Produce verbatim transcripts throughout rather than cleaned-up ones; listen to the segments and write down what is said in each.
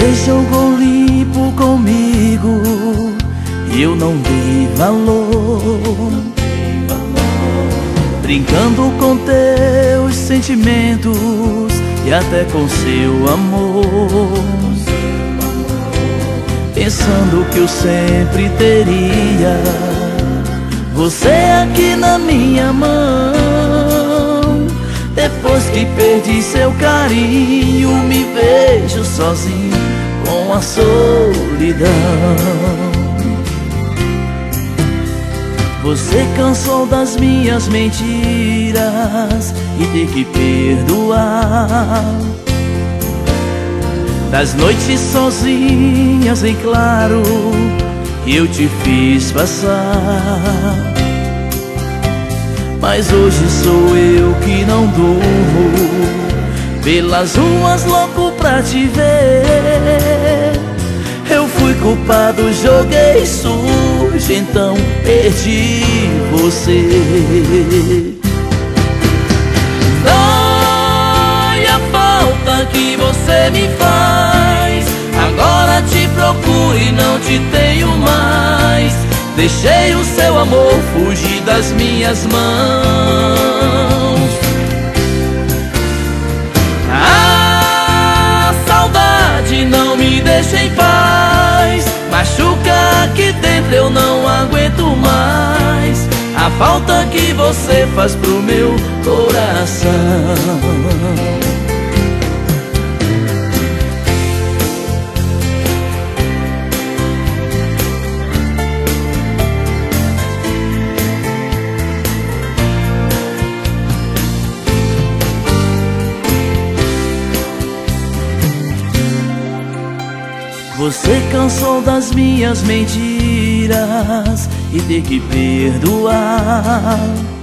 Você jogou limpo comigo e eu não dei valor, brincando com teus sentimentos e até com seu amor, pensando que eu sempre teria você aqui na minha mão. Depois que perdi seu carinho, me vejo sozinho com a solidão. Você cansou das minhas mentiras e ter que perdoar, das noites sozinhas em claro que eu te fiz passar. Mas hoje sou eu que não durmo, pelas ruas louco pra te ver. Eu fui culpado, joguei sujo, então perdi você. Dói a falta que você me faz, agora te procuro e não te tenho mais. Deixei o seu amor fugir das minhas mãos. A saudade não me deixa em paz, machuca aqui dentro, eu não aguento mais a falta que você faz pro meu coração. Você cansou das minhas mentiras e ter que perdoar,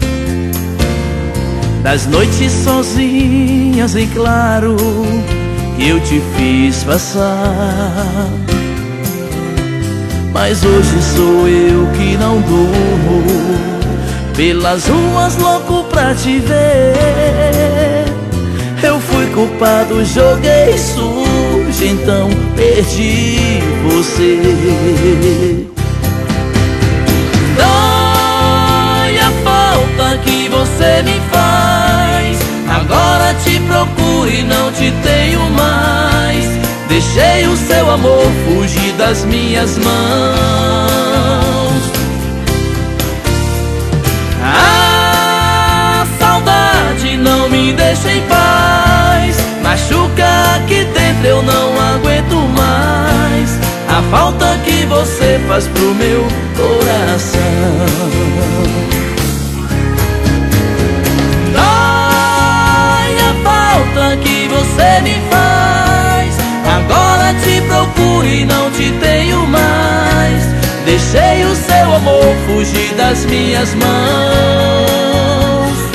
das noites sozinhas em claro que eu te fiz passar. Mas hoje sou eu que não durmo, pelas ruas louco pra te ver. Eu fui culpado, joguei sujo, então perdi você. Dói a falta que você me faz, agora te procuro e não te tenho mais. Deixei o seu amor fugir das minhas mãos. A saudade não me deixa em paz, machuca aqui dentro, eu não aguento mais a falta que você faz pro meu coração. Dói a falta que você me faz, agora te procuro e não te tenho mais. Deixei o seu amor fugir das minhas mãos.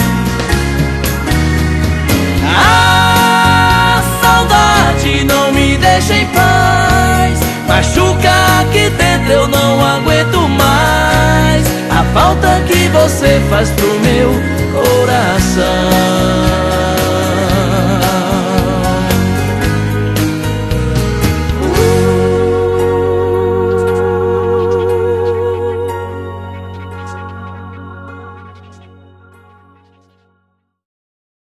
A saudade não me deixa em paz, machuca aqui dentro, eu não aguento mais a falta que você faz pro meu